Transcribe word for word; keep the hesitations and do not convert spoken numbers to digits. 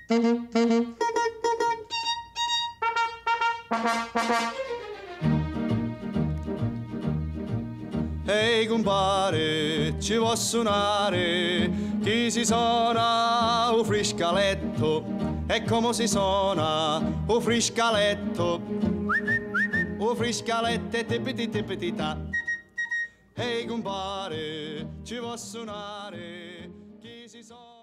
Ehi compare, ci può suonare, chi si suona un friscaletto, e come si suona un friscaletto, un friscaletto e tipiti tipiti ta. Ehi compare, ci può suonare, chi si suona.